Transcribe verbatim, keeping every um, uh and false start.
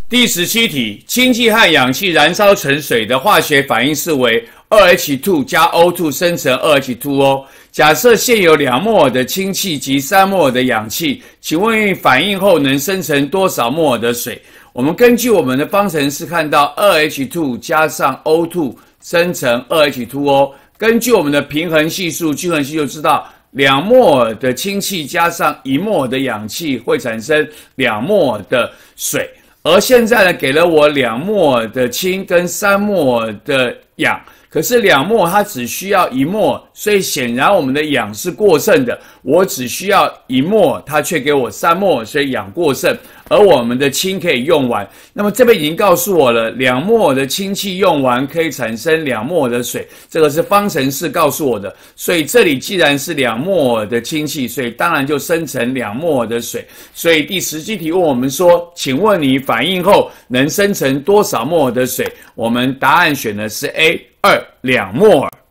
第十七题，氢气和氧气燃烧成水的化学反应式为 二 H 二 加 O 二 生成 二 H 二 O。假设现有两摩尔的氢气及三摩尔的氧气，请问反应后能生成多少摩尔的水？我们根据我们的方程式看到 二 H 二 加上 O 二 生成 二 H 二 O。根据我们的平衡系数、均衡系数知道，两摩尔的氢气加上一摩尔的氧气会产生两摩尔的水。而现在呢，给了我两摩尔的氢跟三摩尔的氧，可是两摩尔它只需要一摩尔，所以显然我们的氧是过剩的。我只需要一摩尔，它却给我三摩尔，所以氧过剩，而我们的氢可以用完。那么这边已经告诉我了，两摩尔的氢气用完可以产生两摩尔的水，这个是方程式告诉我的。所以这里既然是两摩尔的氢气，所以当然就生成两摩尔的水。所以第十七题问我们说，请问你反应后能生成多少摩尔的水？我们答案选的是 A， 二两摩尔。